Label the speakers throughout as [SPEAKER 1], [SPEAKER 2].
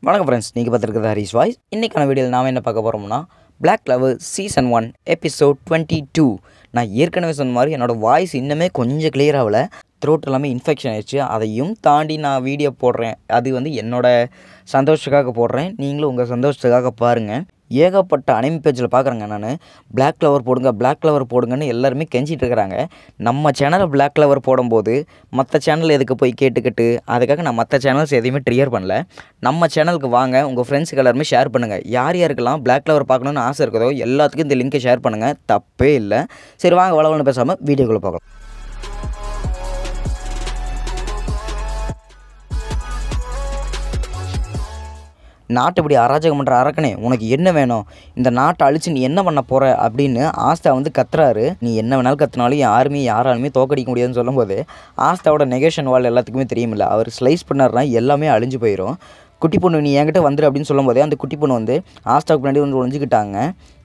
[SPEAKER 1] வணக்கம் ஃப்ரெண்ட்ஸ், நீங்கள் பார்த்துருக்குறது ஹரிஸ் வாய்ஸ். இன்றைக்கான வீடியோவில் நாம் என்ன பார்க்க போகிறோம்னா Black Clover சீசன் 1 எபிசோட் 22. நான் ஏற்கனவே சொன்ன மாதிரி என்னோடய வாய்ஸ் இன்னுமே கொஞ்சம் கிளியர் ஆகலை. த்ரோட் எல்லாமே இன்ஃபெக்ஷன் ஆயிடுச்சு. அதையும் தாண்டி நான் வீடியோ போடுறேன். அது என்னோடய சந்தோஷத்துக்காக போடுறேன். நீங்களும் உங்கள் சந்தோஷத்துக்காக பாருங்கள். ஏகப்பட்ட அனிமி பேஜில் பார்க்குறேங்க. நான் Black Clover போடுங்க, Black Clover போடுங்கன்னு எல்லாருமே கெஞ்சிட்டு இருக்கிறாங்க. நம்ம சேனலில் Black Clover போடும்போது மற்ற சேனல் எதுக்கு போய் கேட்டுக்கிட்டு, அதுக்காக நான் மற்ற சேனல்ஸ் எதையுமே ட்ரிகர் பண்ணல. நம்ம சேனலுக்கு வாங்க, உங்கள் ஃப்ரெண்ட்ஸுக்கு எல்லாருமே ஷேர் பண்ணுங்கள். யார் யாருக்கெல்லாம் Black Clover பார்க்கணுன்னு ஆசை இருக்குதோ எல்லாத்துக்கும் இந்த லிங்கை ஷேர் பண்ணுங்கள், தப்பே இல்லை. சரி வாங்க, வளவலன்னு பேசாமல் வீடியோக்குள்ளே பார்க்கலாம். நாட்டை இப்படி அராஜகம் பண்ணுற அரக்கனே, உனக்கு என்ன வேணும்? இந்த நாட்டை அழிச்சு நீ என்ன பண்ண போகிற அப்படின்னு ஆஸ்தா கத்துறாரு. நீ என்ன வேணாலும் கத்துனாலும் யாராலுமே தோக்கடிக்க முடியாதுன்னு சொல்லும்போது ஆஸ்தாவோட நெகேஷன் வால் எல்லாத்துக்குமே தெரியுமில்ல. அவர் ஸ்லைஸ் பண்ணார்னா எல்லாமே அழிஞ்சு போயிடும். குட்டி பொண்ணு நீ என்கிட்ட வந்துடு அப்படின்னு சொல்லும் போதே அந்த குட்டி பொண்ணு ஆஸ்தாவுக்கு முன்னாடி ஒழிஞ்சிக்கிட்டாங்க.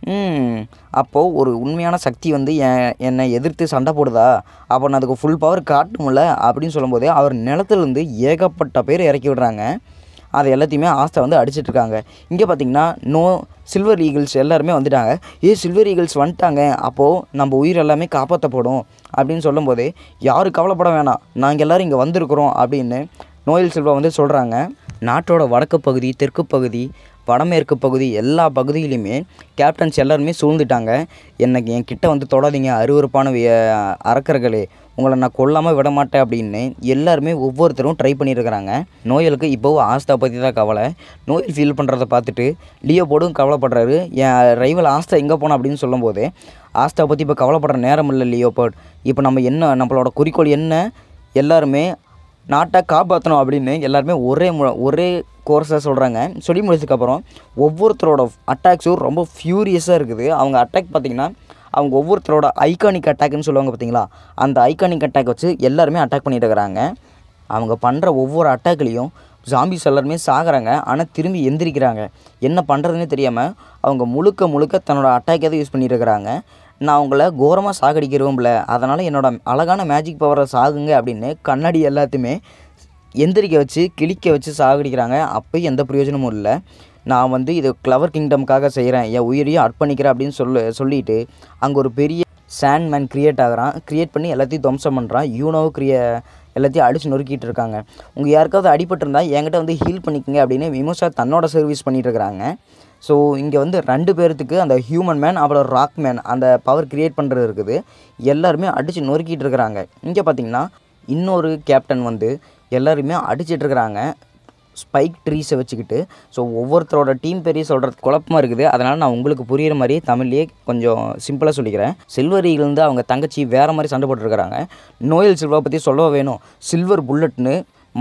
[SPEAKER 1] அப்போது ஒரு உண்மையான சக்தி என்னை எதிர்த்து சண்டை போடுதா, அப்போ நான் அதுக்கு ஃபுல் பவர் காட்டணும்ல அப்படின்னு சொல்லும்போதே அவர் நிலத்துலேருந்து ஏகப்பட்ட பேர் இறக்கி விடுறாங்க. அது எல்லாத்தையுமே ஆஸ்தா அடிச்சிட்ருக்காங்க. இங்கே பார்த்திங்கன்னா சில்வர் ஈகிள்ஸ் எல்லாருமே வந்துட்டாங்க. சில்வர் ஈகிள்ஸ் வந்துட்டாங்க, அப்போது நம்ம உயிர் எல்லாமே காப்பாற்றப்படும் அப்படின்னு சொல்லும்போதே யாரும் கவலைப்பட வேணாம், நாங்கள் எல்லோரும் இங்கே வந்திருக்கிறோம் அப்படின்னு நோயல் சில்வா சொல்கிறாங்க. நாட்டோட வடக்கு பகுதி, தெற்கு பகுதி, வடமேற்கு பகுதி எல்லா பகுதியிலையுமே கேப்டன்ஸ் எல்லாருமே சூழ்ந்துட்டாங்க. என் கிட்ட தொடாதீங்க அருவருப்பான அரக்கர்களே, உங்களை நான் கொல்லாமல் விட மாட்டேன் அப்படின்னு எல்லாருமே ஒவ்வொருத்தரும் ட்ரை பண்ணியிருக்கிறாங்க. நோயலுக்கு இப்போவும் ஆஸ்தா பற்றி தான் கவலை. நோயல் ஃபீல் பண்ணுறதை பார்த்துட்டு லியோபோடும் கவலைப்படுறாரு. என் ரைவல் ஆஸ்தா எங்கே போனோம் அப்படின்னு சொல்லும்போது ஆஸ்தா பற்றி இப்போ கவலைப்படுற நேரம் இல்லை லியோபோட். இப்போ நம்மளோட குறிக்கோள் என்ன? எல்லாருமே நாட்டை காப்பாற்றணும் அப்படின்னு எல்லாருமே ஒரே கோர்ஸாக சொல்கிறாங்க. சொல்லி முடிச்சதுக்கப்புறம் ஒவ்வொருத்தரோட அட்டாக்ஸும் ரொம்ப ஃபியூரியஸாக இருக்குது. அவங்க அட்டாக் பார்த்திங்கன்னா அவங்க ஒவ்வொருத்தரோட ஐகானிக் அட்டாக்னு சொல்லுவாங்க பார்த்திங்களா, அந்த ஐகானிக் அட்டாக் வச்சு எல்லாருமே அட்டாக் பண்ணிட்டு இருக்கிறாங்க. அவங்க பண்ணுற ஒவ்வொரு அட்டாக்லேயும் ஜாம்பிஸ் எல்லாருமே சாகிறாங்க, ஆனால் திரும்பி எந்திரிக்கிறாங்க. என்ன பண்ணுறதுன்னு தெரியாமல் அவங்க முழுக்க தன்னோட அட்டாக் எதை யூஸ் பண்ணிட்டு இருக்கிறாங்க. நான் அவங்கள கோரமாக சாகடிக்கிறோம்ல, அதனால் என்னோடய அழகான மேஜிக் பவரை சாகுங்க அப்படின்னு கண்ணாடி எல்லாத்தையுமே எந்திரிக்க வச்சு கிழிக்க வச்சு சாகடிக்கிறாங்க. அப்போயும் எந்த பிரயோஜனமும் இல்லை. நான் இது கிளவர் கிங்டம்காக செய்கிறேன், என் உயிரையும் அர்ப்பணிக்கிறேன் அப்படின்னு சொல்லிட்டு அங்கே ஒரு பெரிய சாண்ட்மேன் க்ரியேட் ஆகிறான். க்ரியேட் பண்ணி எல்லாத்தையும் துவம்சம் பண்ணுறான். எல்லாத்தையும் அடித்து நொறுக்கிட்டு இருக்காங்க. உங்கள் யாருக்காவது அடிபட்டிருந்தால் என்கிட்ட ஹீல் பண்ணிக்கங்க அப்படின்னு விமோசா தன்னோட சர்வீஸ் பண்ணிகிட்டு இருக்கிறாங்க. ஸோ இங்கே 2 பேர்த்துக்கு அந்த ஹியூமன் மேன் அப்புறம் ராக் மேன் அந்த பவர் க்ரியேட் பண்ணுறது இருக்குது. எல்லாருமே அடித்து நொறுக்கிட்டு இருக்கிறாங்க. இங்கே பார்த்திங்கன்னா இன்னொரு கேப்டன் எல்லாருமே அடிச்சிட்ருக்கிறாங்க ஸ்பைக் ட்ரீஸை வச்சுக்கிட்டு. ஸோ ஒவ்வொருத்தரோட டீம் பெரிய சொல்கிறது குழப்பமாக இருக்குது. அதனால் நான் உங்களுக்கு புரிகிற மாதிரி தமிழ்லேயே கொஞ்சம் சிம்பிளாக சொல்லிக்கிறேன். சில்வர் ஈகிள்லேருந்து அவங்க தங்கச்சி வேறு மாதிரி சண்டை போட்டுருக்கிறாங்க. நோயல் சில்வா பற்றி சொல்லவா வேணும். சில்வர் புல்லட்னு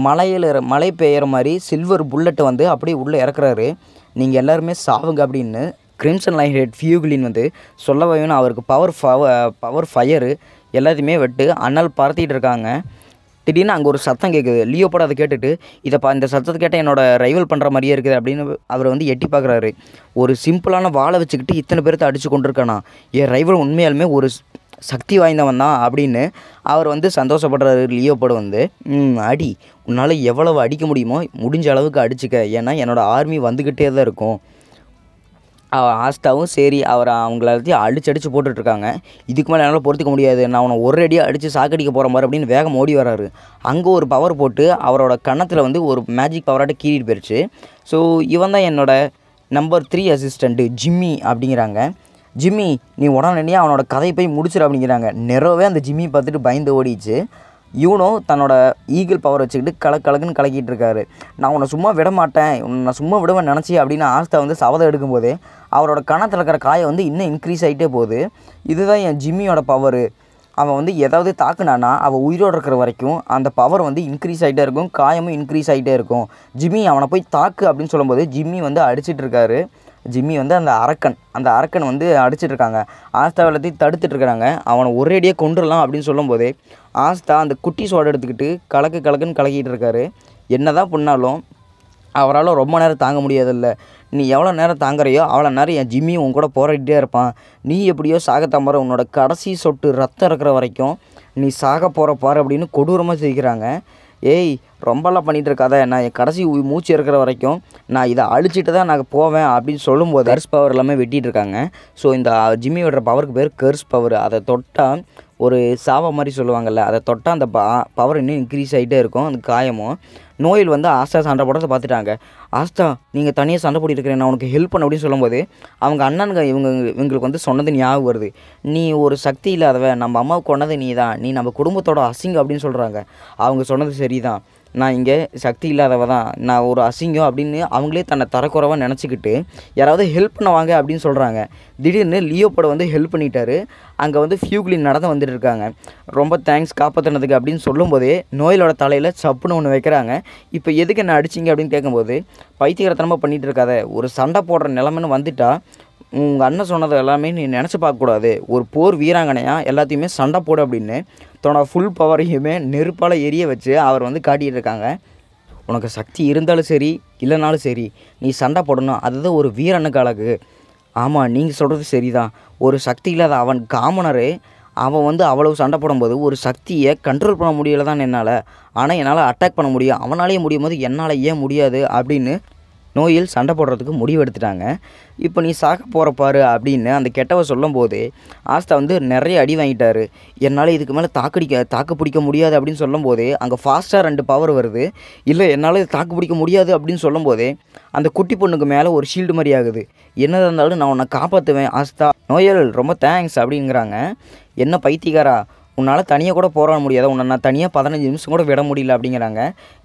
[SPEAKER 1] மழை பெய்கிற மாதிரி சில்வர் புல்லட்டை அப்படியே உள்ளே இறக்குறாரு. நீங்கள் எல்லாருமே சாவுங்க அப்படின்னு கிரிம்சன் லைன் ஹெட் ஃபியூகுலின் சொல்லவா வேணும். அவருக்கு பவர் ஃபயரு எல்லாத்தையுமே விட்டு அனல் பறத்திட்டு இருக்காங்க. திடீர்னு அங்கே ஒரு சத்தம் கேட்குது. லியோபோட அதை கேட்டுட்டு இந்த சத்தத்தை கேட்டால் என்னோடய ரைவல் பண்ணுற மாதிரியே இருக்குது அப்படின்னு அவர் எட்டி பார்க்குறாரு. ஒரு சிம்பிளான வாழை வச்சுக்கிட்டு இத்தனை பேர்த்தை அடித்து கொண்டிருக்கானா, என் ரைவல் உண்மையாலுமே ஒரு சக்தி வாய்ந்தவன் தான் அப்படின்னு அவர் சந்தோஷப்படுறாரு. லியோபோட அடி, உன்னால் எவ்வளவு அடிக்க முடியுமோ முடிஞ்ச அளவுக்கு அடிச்சுக்க, ஏன்னா என்னோடய ஆர்மி வந்துக்கிட்டே தான் இருக்கும். ஆஸ்தாவும் சரி அவங்கள எல்லாத்தையும் அடிச்சு போட்டுட்ருக்காங்க. இதுக்கு மேலே என்னால் பொறுத்துக்க முடியாது, நான் அவனை ஒரு அடியாக அடித்து சாக்கடிக்க போகிற மாதிரி அப்படின்னு வேகம் ஓடி வராரு. அங்கே ஒரு பவர் போட்டு அவரோட கன்னத்தில் ஒரு மேஜிக் பவராட்ட கீறிட்டு போயிடுச்சு. ஸோ இவன் தான் என்னோட நம்பர் 3 அசிஸ்டண்ட்டு ஜிம்மி அப்படிங்கிறாங்க. ஜிம்மி நீ உடனே அவனோட கதையை போய் முடிச்சிரு அப்படிங்கிறாங்க. நிறைவே அந்த ஜிம்மி பார்த்துட்டு பயந்து ஓடிச்சு. இவனும் தன்னோட ஈகிள் பவர் வச்சுக்கிட்டு கலக்குன்னு கலக்கிட்டு இருக்காரு. நான் உன்னை சும்மா விட மாட்டேன், நான் சும்மா விடுவேன் நினச்சி அப்படின்னு ஆஸ்தா சபதம் எடுக்கும்போதே அவரோட கணத்தில் இருக்கிற காயை இன்னும் இன்க்ரீஸ் ஆகிட்டே போகுது. இதுதான் என் ஜிம்மியோட பவர். அவன் ஏதாவது தாக்குனானா அவன் உயிரோடு இருக்கிற வரைக்கும் அந்த பவர் இன்க்ரீஸ் ஆகிட்டே இருக்கும், காயமும் இன்க்ரீஸ் ஆகிட்டே இருக்கும். ஜிம்மி அவனை போய் தாக்கு அப்படின்னு சொல்லும்போது ஜிம்மி அடிச்சிட்டு இருக்காரு. ஜிம்மி அந்த அரக்கன் அடிச்சிட்ருக்காங்க. ஆஸ்தா எல்லாத்தையும் தடுத்துட்ருக்கிறாங்க. அவனை ஒரேடியே கொண்டுடலாம் அப்படின்னு சொல்லும்போதே ஆஸ்தா அந்த குட்டி சோடை எடுத்துக்கிட்டு கலக்குன்னு கலக்கிட்டு இருக்காரு. என்ன தான் பண்ணாலும் அவரால் ரொம்ப நேரம் தாங்க முடியாதில்ல. நீ எவ்வளோ நேரம் தாங்குறையோ அவ்வளோ நேரம் என் ஜிம்மியும் உன் கூட போராடிட்டே இருப்பான். நீ எப்படியோ சாகத்தாமற உன்னோட கடைசி சொட்டு ரத்தம் இருக்கிற வரைக்கும் நீ சாக போகிற பாரு அப்படின்னு கொடூரமாக சிரிக்கிறாங்க. ரொம்பலாம் பண்ணிகிட்டு இருக்காத, நான் என் கடைசி மூச்சு இருக்கிற வரைக்கும் நான் இதை அழிச்சிட்டு தான் நான் போவேன் அப்படின்னு சொல்லும்போது கர்ஸ் பவர் எல்லாமே வெட்டிகிட்டு இருக்காங்க. ஸோ இந்த ஜிம்மி விடுற பவருக்கு பேர் கர்ஸ் பவர். அதை தொட்டால் ஒரு சாவை மாதிரி சொல்லுவாங்கள்ல, அதை தொட்டால் அந்த பவர் இன்னும் இன்க்ரீஸ் ஆகிட்டே இருக்கும். அந்த காயமும் நோயில் வந்து ஆஸ்தா சண்டை போடுறதை பார்த்துட்டாங்க. ஆஸ்தா நீங்கள் தனியாக சண்டை போட்டிருக்கிறேன், நான் உனக்கு ஹெல்ப் பண்ண அப்படின்னு சொல்லும்போது அவங்க அண்ணனுங்க இவங்களுக்கு வந்து சொன்னது ஞாபகம் வருது. நீ ஒரு சக்தி இல்லாதவ, நம்ம அம்மாவுக்கு கொண்டது நீ தான், நீ நம்ம குடும்பத்தோட அசிங்கம் அப்படின்னு சொல்கிறாங்க. அவங்க சொன்னது சரி தான், நான் இங்கே சக்தி இல்லாதவ தான், நான் ஒரு அசிங்கம் அப்படின்னு அவங்களே தன்னை தரக்குறைவாக நினச்சிக்கிட்டு யாராவது ஹெல்ப் பண்ணுவாங்க அப்படின்னு சொல்கிறாங்க. திடீர்னு லியோப்போட வந்து ஹெல்ப் பண்ணிட்டாரு. அங்கே வந்து ஃபியூக்ளின் நடந்து வந்துட்டு இருக்காங்க. ரொம்ப தேங்க்ஸ் காப்பாற்றினதுக்கு அப்படின்னு சொல்லும்போதே நோயிலோட தலையில் சப்புன்னு ஒன்று வைக்கிறாங்க. இப்போ எதுக்கு என்ன அடிச்சிங்க அப்படின்னு கேட்கும்போது பைத்தியக்காரத்தனமாக பண்ணிகிட்டு இருக்காத, ஒரு சண்டை போடுற நிலமைன்னு வந்துட்டா உங்கள் அண்ணன் சொன்னது எல்லாமே நீ நினச்சி பார்க்கக்கூடாது, ஒரு போர் வீராங்கனையாக எல்லாத்தையுமே சண்டை போடு அப்படின்னு தன்னோட ஃபுல் பவரையுமே நெருப்பால் எரிய வச்சு அவர் வந்து காட்டிகிட்டு இருக்காங்க. உனக்கு சக்தி இருந்தாலும் சரி இல்லைனாலும் சரி நீ சண்டை போடணும், அதுதான் ஒரு வீரனுக்கு அழகு. ஆமாம் நீங்கள் சொல்கிறது சரி தான், ஒரு சக்தி இல்லாத அவன் காமனரு அவன் வந்து அவ்வளவு சண்டை போடும்போது ஒரு சக்தியை கண்ட்ரோல் பண்ண முடியலை தான் என்னால், ஆனால் என்னால் அட்டாக் பண்ண முடியும், அவனாலேயே முடியும் போது என்னால் ஏன் முடியாது அப்படின்னு நோயில் சண்டை போடுறதுக்கு முடிவு எடுத்துட்டாங்க. இப்போ நீ சாக போகிற பாரு அப்படின்னு அந்த கெட்டவ சொல்லும்போது ஆஸ்தா வந்து நிறைய அடி வாங்கிட்டாரு. என்னால் இதுக்கு மேலே தாக்கு பிடிக்க முடியாது அப்படின்னு சொல்லும்போதே அங்கே ஃபாஸ்ட்டாக 2 பவர் வருது. இல்லை என்னால் தாக்கு பிடிக்க முடியாது அப்படின்னு சொல்லும்போதே அந்த குட்டி பொண்ணுக்கு மேலே ஒரு ஷீல்டு மாதிரி ஆகுது. என்னதாக இருந்தாலும் நான் உன்னை காப்பாற்றுவேன் ஆஸ்தா, நோயல் ரொம்ப தேங்க்ஸ் அப்படிங்கிறாங்க. என்ன பைத்தியக்காரா, உன்னால் தனியாக கூட போராட முடியாத, உன்னை நான் தனியாக 15 நிமிஷம் கூட விட முடியல அப்படிங்கிறாங்க.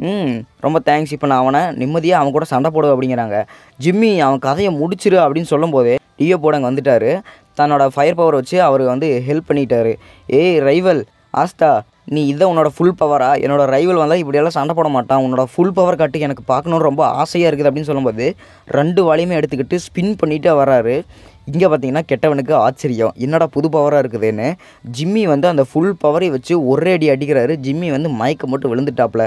[SPEAKER 1] ரொம்ப தேங்க்ஸ், இப்போ நான் அவனை நிம்மதியாக அவன் கூட சண்டை போடுவேன் அப்படிங்கிறாங்க. ஜிம்மி அவன் கதையை முடிச்சிரு அப்படின்னு சொல்லும்போதே டியோ போட அங்கே வந்துட்டார். தன்னோட ஃபயர் பவர் வச்சு அவர் வந்து ஹெல்ப் பண்ணிட்டாரு. ஏய் ரைவல் ஆஸ்தா, நீ இதை உன்னோட ஃபுல் பவரா, என்னோடய ரைவல் வந்தால் இப்படியெல்லாம் சண்டை போட மாட்டான், உன்னோட ஃபுல் பவர் காட்டு எனக்கு பார்க்கணுன்னு ரொம்ப ஆசையாக இருக்குது அப்படின்னு சொல்லும்போது 2 வாளையுமே எடுத்துக்கிட்டு ஸ்பின் பண்ணிவிட்டு வராரு. இங்கே பார்த்தீங்கன்னா கெட்டவனுக்கு ஆச்சரியம், என்னடா புது பவராக இருக்குதுன்னு. ஜிம்மி வந்து அந்த ஃபுல் பவரை வச்சு ஒரே அடி அடிக்கிறாரு. ஜிம்மி வந்து மயக்கம் மட்டும் விழுந்துட்டாப்புல.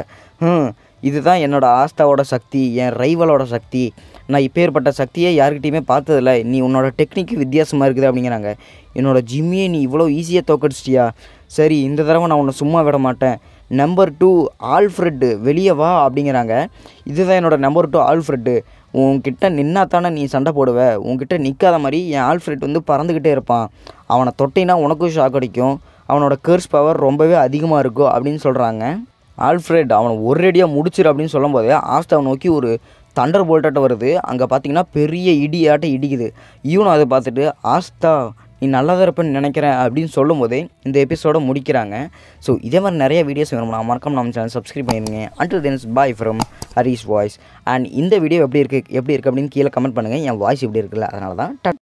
[SPEAKER 1] இதுதான் என்னோடய ஆஸ்தாவோட சக்தி, என் ரைவலோட சக்தி, நான் இப்பேற்பட்ட சக்தியை யார்கிட்டையுமே பார்த்ததில்ல, நீ உன்னோட டெக்னிக்கு வித்தியாசமாக இருக்குது அப்படிங்கிறாங்க. என்னோட ஜிம்மியை நீ இவ்வளோ ஈஸியாக தோக்கடிச்சிட்டியா, சரி இந்த தடவை நான் உன்னை சும்மா விட மாட்டேன். நம்பர் 2 ஆல்ஃப்ரெட்டு வெளியே வா அப்படிங்கிறாங்க. இதுதான் என்னோடய நம்பர் 2 ஆல்ஃப்ரெட்டு, உன்கிட்ட நின்னா தானே நீ சண்டை போடுவ, உன்கிட்ட நிற்காத மாதிரி என் ஆல்ஃப்ரெட் வந்து பறந்துக்கிட்டே இருப்பான், அவனை தொட்டினா உனக்கும் ஷாக் அடிக்கும், அவனோட கர்ஸ் பவர் ரொம்பவே அதிகமாக இருக்கும் அப்படின்னு சொல்கிறாங்க. ஆல்ஃப்ரெட் அவனை ஒரேடியாக முடிச்சிரு அப்படின்னு சொல்லும்போதே ஆஸ்தாவை நோக்கி ஒரு தண்டர் போல்ட்டாட்ட வருது. அங்கே பார்த்தீங்கன்னா பெரிய இடியாட்ட இடிக்குது. இவனும் அதை பார்த்துட்டு ஆஸ்தா நீ நல்லா தான் இருப்பேன்னு நினைக்கிறேன் அப்படின்னு சொல்லும் போதே இந்த எபிசோட முடிக்கிறாங்க. ஸோ இதே மாதிரி நிறைய வீடியோஸ் வேணும்னா மறக்காம நம்ம சேனல் சப்ஸ்கிரைப் பண்ணிடுங்க. Until then bye from Haris voice. And இந்த வீடியோ எப்படி இருக்குது அப்படின்னு கீழே கமெண்ட் பண்ணுங்கள். என் வாய்ஸ் எப்படி இருக்குல்ல, அதனால தான்